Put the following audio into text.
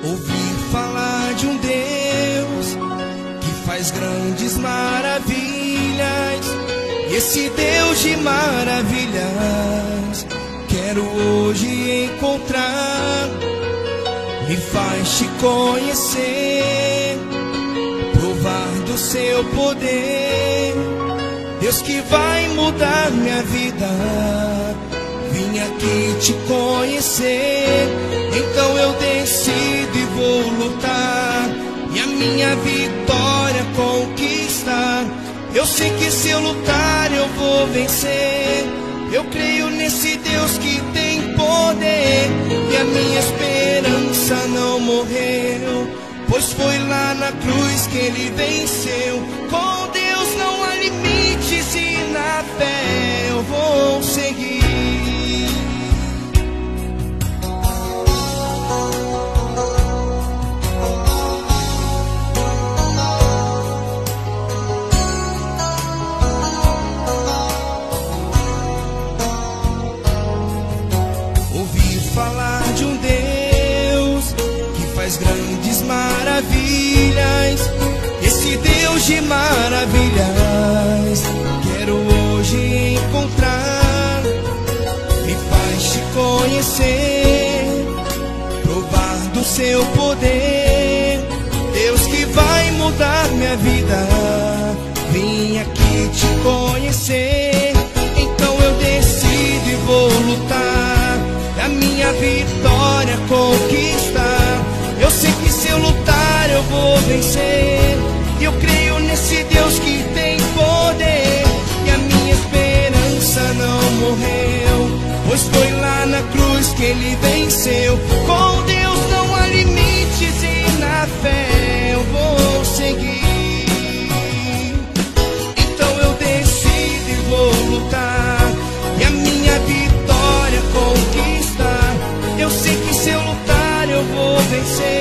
Ouvi falar de um Deus que faz grandes maravilhas. E esse Deus de maravilhas quero hoje encontrar. Me faz te conhecer, provar do seu poder. Deus que vai mudar minha vida, vim aqui te conhecer. Então eu decido e vou lutar, e a minha vitória conquistar. Eu sei que se eu lutar eu vou vencer. Eu creio nesse Deus que tem poder, e a minha esperança não morreu, pois foi lá na cruz que ele venceu. Com Deus não há limites e na fé eu vou seguir. Ouvi falar de um Deus que faz grandes maravilhas. Esse Deus de maravilhas quero hoje encontrar. Me faz te conhecer, provar do seu poder. Deus que vai mudar minha vida, vim aqui te conhecer. Então eu decido e vou lutar, a minha vitória conquistar. Eu sei que se eu lutar eu vou vencer. Eu creio nesse Deus que tem poder, e a minha esperança não morreu, pois foi lá na cruz que ele venceu. Com Deus não há limites e na fé eu vou seguir. Então eu decido e vou lutar, e a minha vitória conquistar. Eu sei que se eu lutar eu vou vencer.